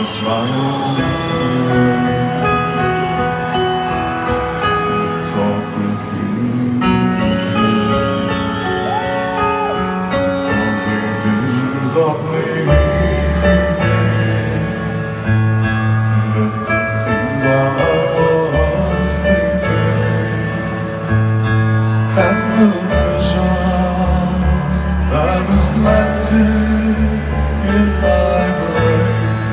my old friend, talk with you, because the visions of me left it seems while I was sleeping, and the vision that was planted in my brain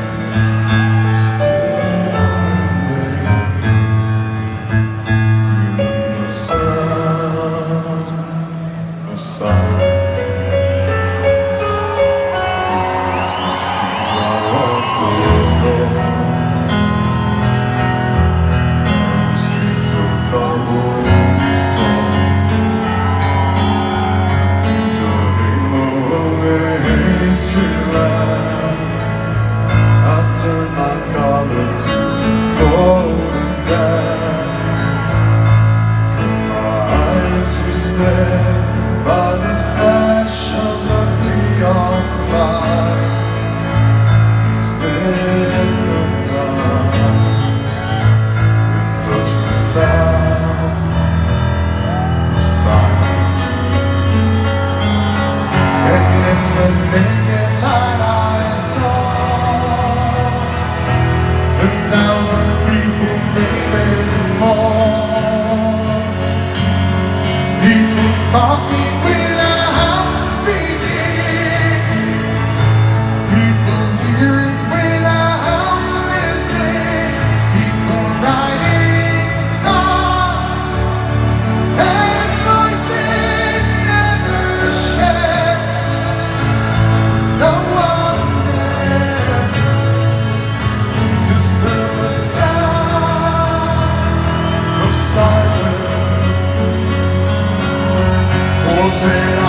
by the flash of the neon light, and spent the night and touched the sound of silence. And in the naked light I saw 10,000 people, maybe more, people talking without speaking, people hearing without listening, people writing songs and voices never shared. No one dared disturb the sound of silence. Say